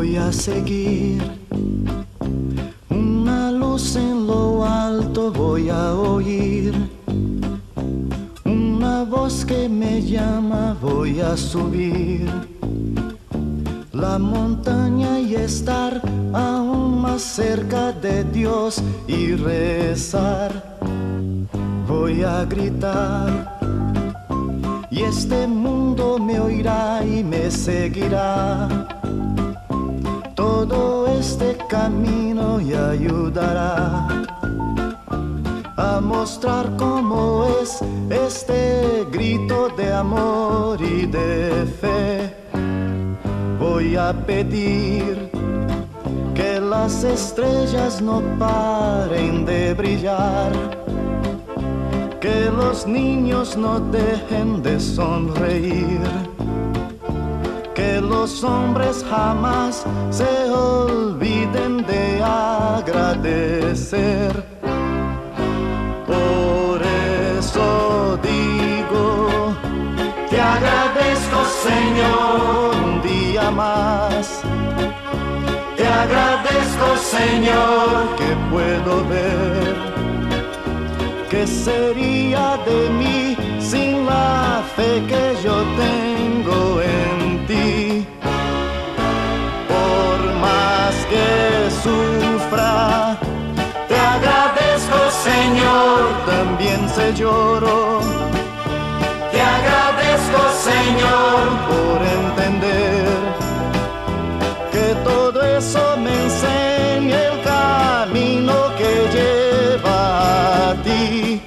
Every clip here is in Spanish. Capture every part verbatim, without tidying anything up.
voy a seguir. Una luz en lo alto voy a oír. Una voz que me llama voy a subir la montaña y estar aún más cerca de Dios y rezar. Voy a gritar y este mundo me oirá y me seguirá. Todo este camino y ayudará a mostrar cómo es este grito de amor y de fe. Voy a pedir que las estrellas no paren de brillar, que los niños no dejen de sonreír, que los hombres jamás se olviden de agradecer. Por eso digo, te agradezco, Señor, un día más. Te agradezco, Señor, que puedo ver. ¿Qué sería de mí sin la fe que yo tengo en ti? Por más que sufra, te agradezco, Señor, también se lloro. Te agradezco, Señor, por entender que todo eso me enseña el camino que lleva a ti.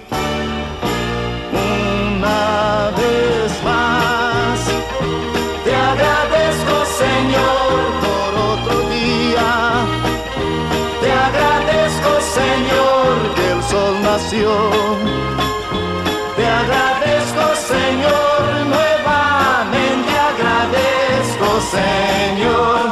Una vez más, te agradezco, Señor, por otro día. Te agradezco, Señor, que el sol nació. Te agradezco, Señor, nuevamente agradezco, Señor.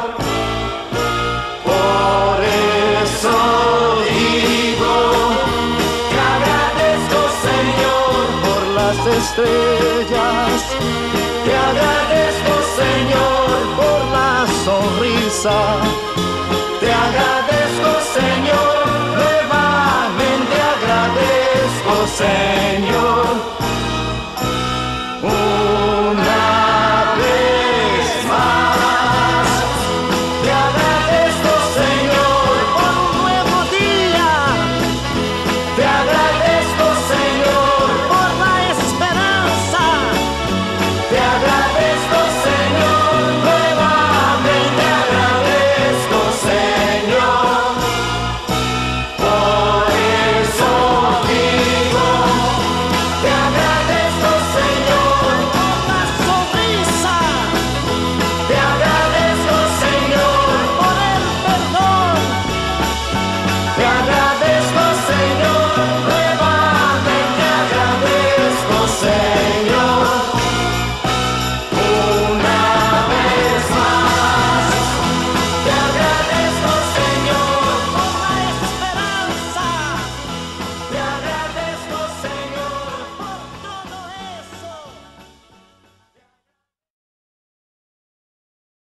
Por eso digo, te agradezco, Señor, por las estrellas. Te agradezco, Señor, por la sonrisa. Te agradezco, Señor, nuevamente agradezco, Señor.